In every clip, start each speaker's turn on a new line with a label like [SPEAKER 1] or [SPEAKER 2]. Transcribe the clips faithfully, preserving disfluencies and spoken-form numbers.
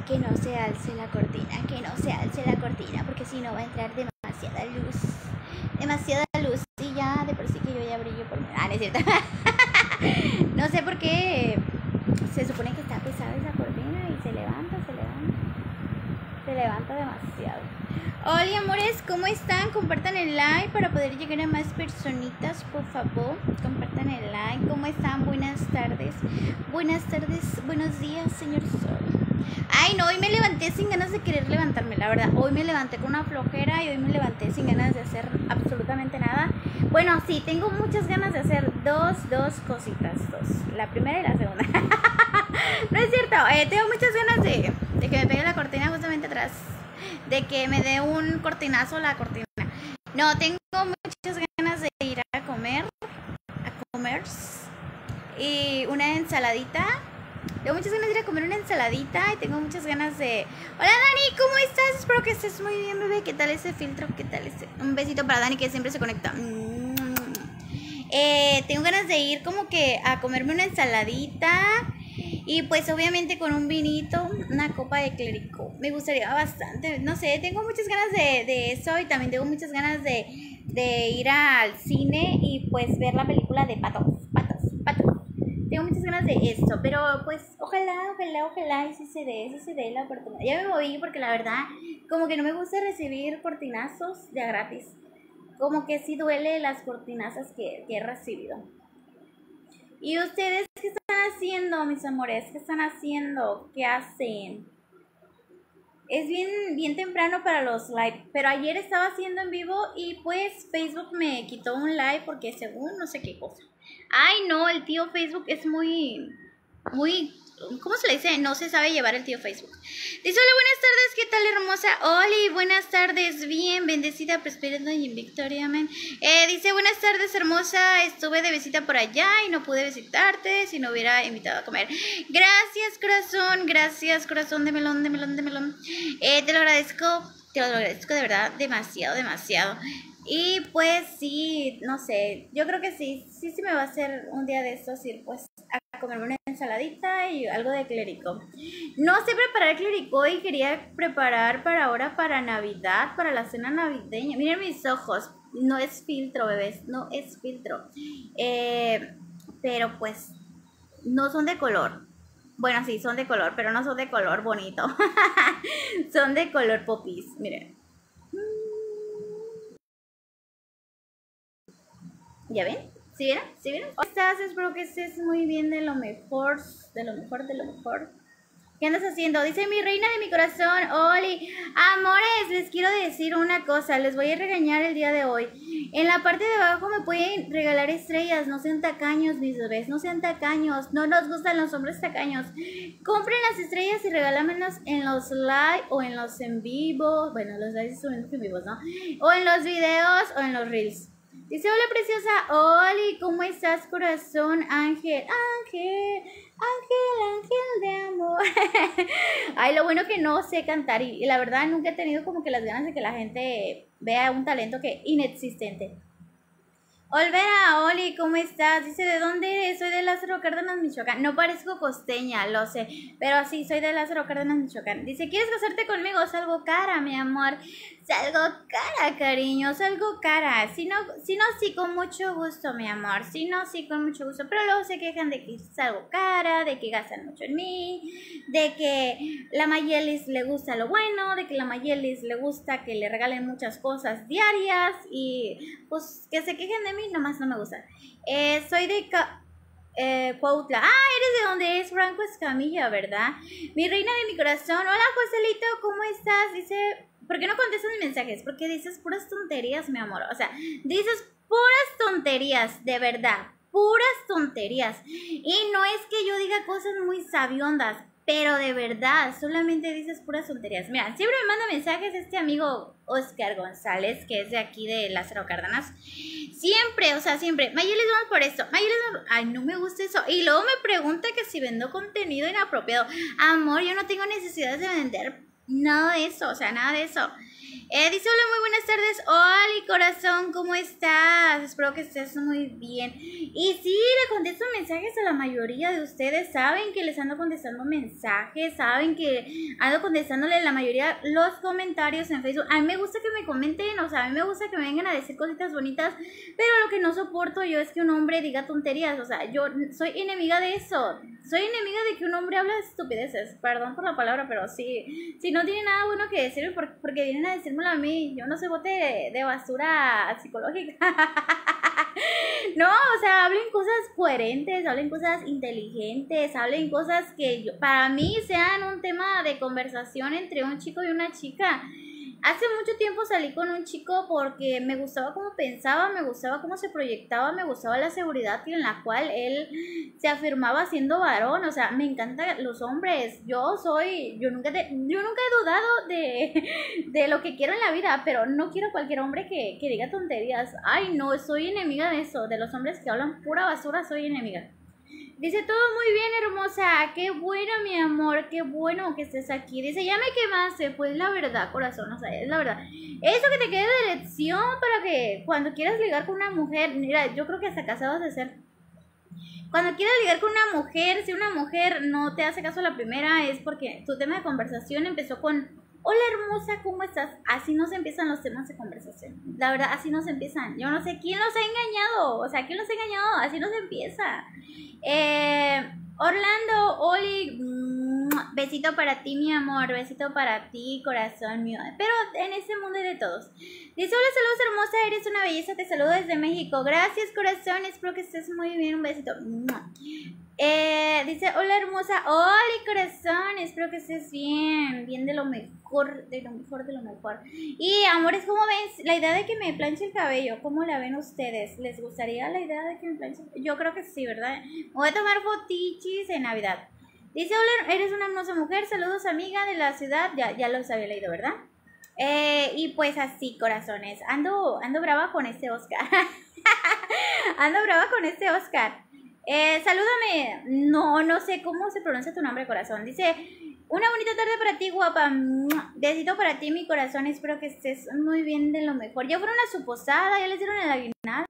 [SPEAKER 1] que no se alce la cortina, que no se alce la cortina, porque si no va a entrar demasiada luz, demasiada luz, y ya de por sí que yo ya brillo por mi... Ah, no es cierto. No sé por qué se supone que está pesada esa cortina y se levanta, se levanta, se levanta demasiado. Hola amores, ¿cómo están? Compartan el like para poder llegar a más personitas, por favor. Compartan el like. ¿Cómo están? Buenas tardes. Buenas tardes, buenos días, señor Sol. Ay, no, hoy me levanté sin ganas de querer levantarme, la verdad. Hoy me levanté con una flojera y hoy me levanté sin ganas de hacer absolutamente nada. Bueno, sí, tengo muchas ganas de hacer dos, dos cositas, dos. La primera y la segunda. No es cierto, eh, tengo muchas ganas de, de que me pegue la cortina justamente atrás. De que me dé un cortinazo la cortina. No, tengo muchas ganas de ir a comer, a comer y una ensaladita. Tengo muchas ganas de ir a comer una ensaladita y tengo muchas ganas de... Hola Dani, ¿cómo estás? Espero que estés muy bien, bebé. ¿Qué tal ese filtro? ¿Qué tal ese? Un besito para Dani que siempre se conecta. Eh, tengo ganas de ir como que a comerme una ensaladita y pues obviamente con un vinito, una copa de clérico. Me gustaría bastante, no sé, tengo muchas ganas de, de eso y también tengo muchas ganas de, de ir al cine y pues ver la película de Patos, Patos, Patos. Tengo muchas ganas de esto, pero pues ojalá, ojalá, ojalá y si se dé, si se dé la oportunidad. Ya me moví porque la verdad como que no me gusta recibir cortinazos de a gratis. Como que sí duele las cortinazas que, que he recibido. ¿Y ustedes qué están haciendo, mis amores? ¿Qué están haciendo? ¿Qué hacen? Es bien, bien temprano para los live, pero ayer estaba haciendo en vivo y pues Facebook me quitó un live porque según no sé qué cosa. Ay, no, el tío Facebook es muy, muy... ¿Cómo se le dice? No se sabe llevar el tío Facebook. Dice, hola, buenas tardes, ¿qué tal, hermosa? Oli, buenas tardes, bien, bendecida, prosperando y en victoria, amén. Eh, dice, buenas tardes, hermosa, estuve de visita por allá y no pude visitarte si no hubiera invitado a comer. Gracias, corazón, gracias, corazón de melón, de melón, de melón. Eh, te lo agradezco, te lo agradezco de verdad demasiado, demasiado. Y pues sí, no sé, yo creo que sí, sí, sí me va a hacer un día de estos ir pues a comerme una ensaladita y algo de clérico. No sé preparar clérico y quería preparar para ahora para Navidad, para la cena navideña. Miren mis ojos, no es filtro, bebés, no es filtro. Eh, pero pues no son de color. Bueno, sí, son de color, pero no son de color bonito. Son de color popis, miren. ¿Ya ven? ¿Sí vieron? ¿Sí vieron? ¿Cómo estás? Espero que estés muy bien, de lo mejor, de lo mejor, de lo mejor. ¿Qué andas haciendo? Dice mi reina de mi corazón, Oli. Amores, les quiero decir una cosa, les voy a regañar el día de hoy. En la parte de abajo me pueden regalar estrellas, no sean tacaños, mis bebés, no sean tacaños. No nos gustan los hombres tacaños. Compren las estrellas y regálamelas en los live o en los en vivo. Bueno, los live son en vivos, ¿no? O en los videos o en los reels. Dice, hola preciosa, Oli, ¿cómo estás, corazón? Ángel, Ángel, Ángel, Ángel de amor. Ay, lo bueno que no sé cantar y, y la verdad nunca he tenido como que las ganas de que la gente vea un talento que inexistente. Olvera, Oli, ¿cómo estás? Dice, ¿de dónde eres? Soy de Lázaro Cárdenas, Michoacán. No parezco costeña, lo sé, pero sí, soy de Lázaro Cárdenas, Michoacán. Dice, ¿quieres casarte conmigo? Salgo cara, mi amor. Salgo cara, cariño, salgo cara. Si no, si no, sí, con mucho gusto, mi amor. Si no, sí, con mucho gusto. Pero luego se quejan de que salgo cara, de que gastan mucho en mí, de que la Mayelis le gusta lo bueno, de que la Mayelis le gusta que le regalen muchas cosas diarias y pues que se quejen de mí, nomás no me gusta. Eh, soy de Ca eh, Cuautla. Ah, eres de donde es Franco Escamilla, ¿verdad? Mi reina de mi corazón. Hola, Joselito, ¿cómo estás? Dice, ¿por qué no contestas mis mensajes? Porque dices puras tonterías, mi amor. O sea, dices puras tonterías, de verdad. Puras tonterías. Y no es que yo diga cosas muy sabiondas, pero de verdad, solamente dices puras tonterías. Mira, siempre me manda mensajes este amigo Oscar González, que es de aquí de Lázaro Cárdenas. Siempre, o sea, siempre. Mayelis, vamos por esto. Mayelis, ay, no me gusta eso. Y luego me pregunta que si vendo contenido inapropiado. Amor, yo no tengo necesidad de vender Nada de eso, o sea, nada de eso. Eh, dice, hola, muy buenas tardes. Hola, corazón, ¿cómo estás? Espero que estés muy bien. Y sí, le contesto mensajes a la mayoría de ustedes. Saben que les ando contestando mensajes. Saben que ando contestándole la mayoría los comentarios en Facebook. A mí me gusta que me comenten, o sea, a mí me gusta que me vengan a decir cositas bonitas. Pero lo que no soporto yo es que un hombre diga tonterías. O sea, yo soy enemiga de eso. Soy enemiga de que un hombre hable de estupideces. Perdón por la palabra, pero sí. Si no tiene nada bueno que decirme, porque vienen a decírmelo a mí. Yo no soy bote de, de basura psicológica. No, o sea, hablen cosas coherentes, hablen cosas inteligentes, hablen cosas que yo, para mí sean un tema de conversación entre un chico y una chica. Hace mucho tiempo salí con un chico porque me gustaba cómo pensaba, me gustaba cómo se proyectaba, me gustaba la seguridad en la cual él se afirmaba siendo varón. O sea, me encantan los hombres. Yo soy, yo nunca, te, yo nunca he dudado de, de lo que quiero en la vida, pero no quiero cualquier hombre que, que diga tonterías. Ay, no, soy enemiga de eso, de los hombres que hablan pura basura, soy enemiga. Dice, todo muy bien, hermosa. Qué bueno, mi amor. Qué bueno que estés aquí. Dice, ya me quemaste. Pues la verdad, corazón. O sea, es la verdad. Eso que te quede de lección para que cuando quieras ligar con una mujer. Mira, yo creo que hasta casado de ser. Cuando quieras ligar con una mujer, si una mujer no te hace caso a la primera, es porque tu tema de conversación empezó con: hola, hermosa, ¿cómo estás? Así no se empiezan los temas de conversación. La verdad, así no se empiezan. Yo no sé quién los ha engañado. O sea, ¿quién los ha engañado? Así no se empieza. Eh, Orlando, Oli, besito para ti, mi amor. Besito para ti, corazón mío. Pero en este mundo hay de todos. Dice, hola, saludos, hermosa. Eres una belleza. Te saludo desde México. Gracias, corazón. Espero que estés muy bien. Un besito. Eh, dice, hola, hermosa. Hola, corazón. Espero que estés bien. Bien de lo mejor, de lo mejor, de lo mejor. Y, amores, ¿cómo ven la idea de que me planche el cabello? ¿Cómo la ven ustedes? ¿Les gustaría la idea de que me planche? Yo creo que sí, ¿verdad? Voy a tomar fotichis en Navidad. Dice, hola, eres una hermosa mujer. Saludos, amiga de la ciudad. Ya, ya los había leído, ¿verdad? Eh, y pues así, corazones. Ando, ando brava con este Oscar. Ando brava con este Oscar. Eh, salúdame. No, no sé cómo se pronuncia tu nombre, corazón. Dice, una bonita tarde para ti, guapa. Besito para ti, mi corazón. Espero que estés muy bien, de lo mejor. Ya fueron a su posada, ya les dieron el aguinaldo.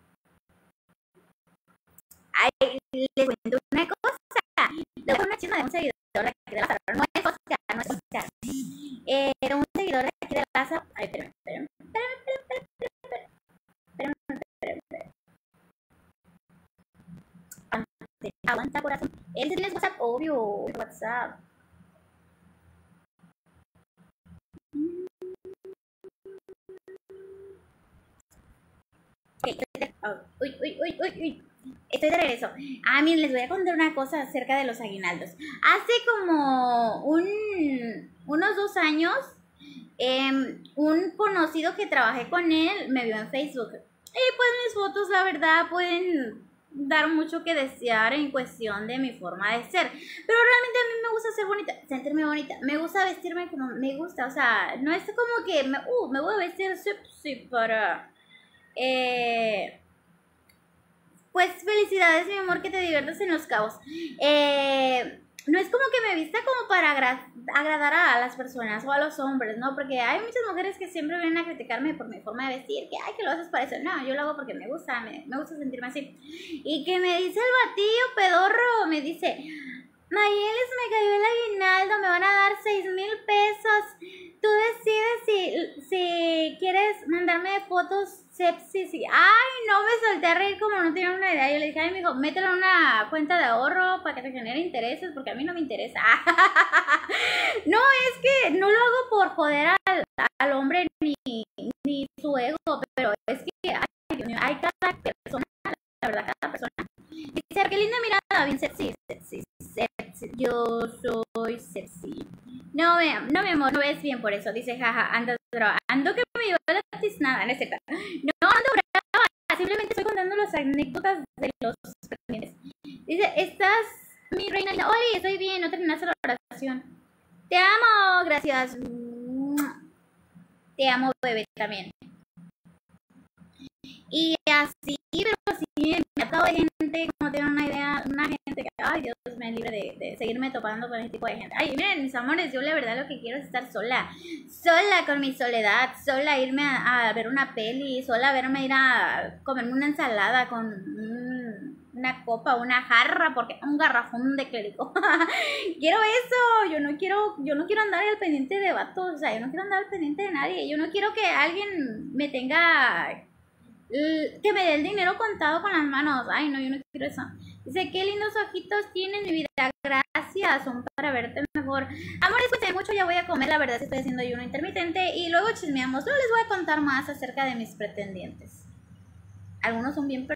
[SPEAKER 1] Ay, les cuento una cosa. Le voy a una chisma de un seguidor de aquí de Lázaro. No es Oscar, no es Oscar. Eh, era un seguidor de aquí de Lázaro. Ay, espérame, espérame, espérame, espérame, espérame, espérame, espérame, espérame. Aguanta, corazón. Él sí tiene WhatsApp, obvio, WhatsApp. Okay. Oh, uy, uy, uy, uy, uy. Estoy de regreso. Ah, miren, les voy a contar una cosa acerca de los aguinaldos. Hace como un, unos dos años, eh, un conocido que trabajé con él me vio en Facebook. Y pues mis fotos, la verdad, pueden dar mucho que desear en cuestión de mi forma de ser. Pero realmente a mí me gusta ser bonita, sentirme bonita. Me gusta vestirme como me gusta. O sea, no es como que me, uh, me voy a vestir sexy para... Eh, pues felicidades, mi amor, que te diviertas en Los Cabos. Eh, no es como que me vista como para agra agradar a las personas o a los hombres, ¿no? Porque hay muchas mujeres que siempre vienen a criticarme por mi forma de vestir, que, ay, que lo haces para eso. No, yo lo hago porque me gusta, me, me gusta sentirme así. Y que me dice el batillo pedorro, me dice, Mayeles, me cayó el aguinaldo, me van a dar seis mil pesos. Tú decides si, si quieres mandarme fotos sepsis. Y, ay, no, me solté a reír como no tenía una idea. Yo le dije, ay, mijo, mételo en una cuenta de ahorro para que te genere intereses, porque a mí no me interesa. No, es que no lo hago por joder al, al hombre ni, ni su ego, pero es que ay, Dios mío, hay cada persona, la verdad, cada persona. Dice, qué linda mirada, bien sexy, sexy, sexy. Yo soy sexy. No, me, no, mi amor, no ves bien por eso. Dice, jaja, ando brava. Ando que me llevo la tiznada, no es cierto. No, ando brava. Simplemente estoy contando las anécdotas de los pendientes. Dice, estás, mi reina. Oli, estoy bien, no terminaste la oración. Te amo, gracias. Te amo, bebé, también. Y así, pero sí, me ha dado de gente, como tienen una idea, una gente que, ay, ay, Dios me libre de, de seguirme topando con este tipo de gente. Ay, miren, mis amores, yo la verdad lo que quiero es estar sola. Sola con mi soledad, sola irme a, a ver una peli, sola verme ir a comerme una ensalada con un, una copa, una jarra, porque un garrafón de clérigo. Quiero eso, yo no quiero, yo no quiero andar al pendiente de vatos, o sea, yo no quiero andar al pendiente de nadie. Yo no quiero que alguien me tenga... que me dé el dinero contado con las manos. Ay, no, yo no quiero eso. Dice, qué lindos ojitos tienes, mi vida. Gracias, son para verte mejor. Amores, pues mucho, ya voy a comer. La verdad es que estoy haciendo ayuno intermitente y luego chismeamos. Luego les voy a contar más acerca de mis pretendientes. Algunos son bien